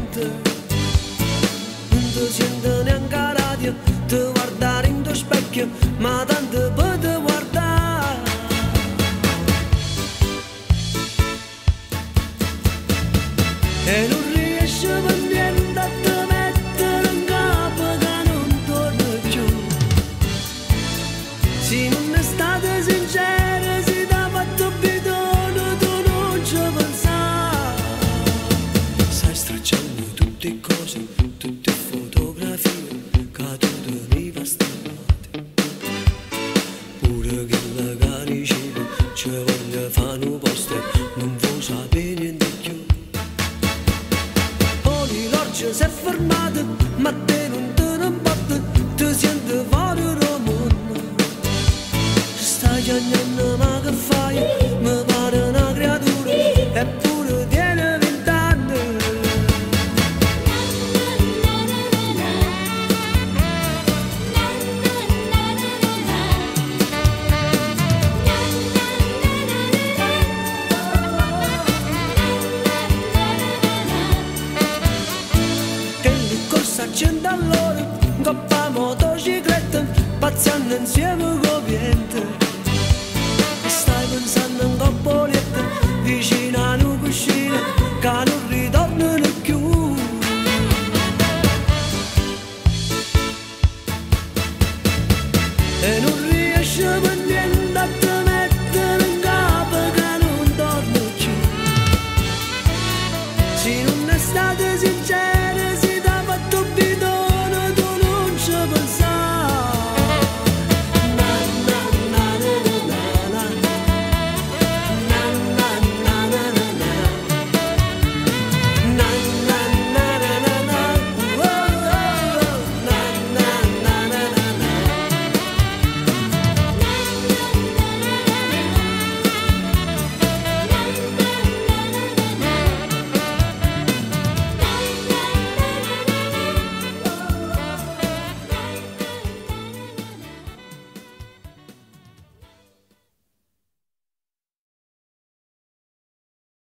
niente, non ti sento neanche la radio, ti guardare in tuo specchio, ma tanto per te guardare. E non riesci per niente a te mettere in capo che non torno più. Se non è stata sincera, si t'ha fatto bidone, tu non ci pensare. Stai stracciando tutte cose, tutte fotografie che tu tenevi stamate. Pure che la caricina ci voglio fare un posto, non vuoi sapere niente più. L'orgia si è fermata, ma te non te ne importa, ti senti fuori dal mondo. Stai chiamando ma che fai? Mi pare una creatura, eppure tiene 20 anni. Che li corsa a 100 all'ora, coppa motocicletta, pazziando insieme con niente. Stai pensando in coppolietta, vicino a una cuscina, che non ritornano più. E non riesci per niente a te mettere in capo che non torno più. Se non è stata sincera,